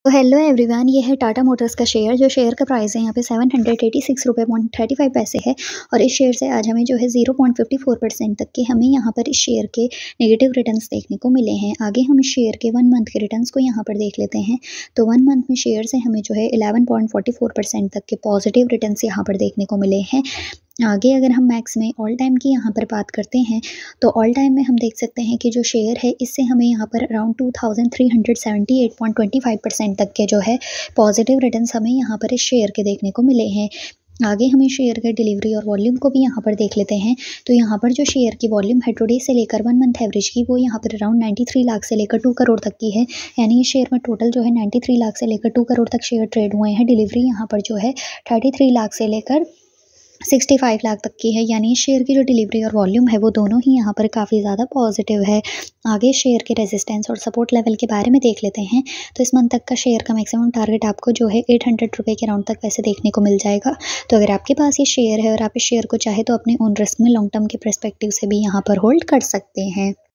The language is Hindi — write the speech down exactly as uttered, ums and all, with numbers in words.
तो हेलो एवरीवन, ये है टाटा मोटर्स का शेयर। जो शेयर का प्राइस है यहाँ पे सेवन हंड्रेड एटी सिक्स रुपये पॉइंट थर्टी फाइव पैसे है और इस शेयर से आज हमें जो है zero point fifty four percent तक के हमें यहाँ पर इस शेयर के नेगेटिव रिटर्न्स देखने को मिले हैं। आगे हम इस शेयर के वन मंथ के रिटर्न्स को यहाँ पर देख लेते हैं। तो वन मंथ में शेयर से हमें जो है eleven point forty four percent तक के पॉजिटिव रिटर्न्स यहाँ पर देखने को मिले हैं। आगे अगर हम मैक्स में ऑल टाइम की यहाँ पर बात करते हैं तो ऑल टाइम में हम देख सकते हैं कि जो शेयर है इससे हमें यहाँ पर around two thousand three hundred seventy eight point twenty five percent तक के जो है पॉजिटिव रिटर्न्स हमें यहाँ पर इस शेयर के देखने को मिले हैं। आगे हम इस शेयर के डिलीवरी और वॉल्यूम को भी यहाँ पर देख लेते हैं। तो यहाँ पर जो शेयर की वॉल्यूम है टुडे से लेकर वन मंथ एवरेज की वो यहाँ पर अराउंड नाइन्टी थ्री लाख से लेकर टू करोड़ तक की है। यानी इस शेयर में टोटल जो है नाइन्टी थ्री लाख से लेकर टू करोड़ तक शेयर ट्रेड हुए हैं। डिलीवरी यहाँ पर जो है थर्टी थ्री लाख से लेकर सिक्सटी फाइव लाख तक की है। यानी शेयर की जो डिलीवरी और वॉल्यूम है वो दोनों ही यहाँ पर काफ़ी ज़्यादा पॉजिटिव है। आगे शेयर के रेजिस्टेंस और सपोर्ट लेवल के बारे में देख लेते हैं। तो इस मंथ तक का शेयर का मैक्सिमम टारगेट आपको जो है एट हंड्रेड रुपये के अराउंड तक वैसे देखने को मिल जाएगा। तो अगर आपके पास ये शेयर है और आप इस शेयर को चाहे तो अपने ओन रिस्क में लॉन्ग टर्म के परस्पेक्टिव से भी यहाँ पर होल्ड कर सकते हैं।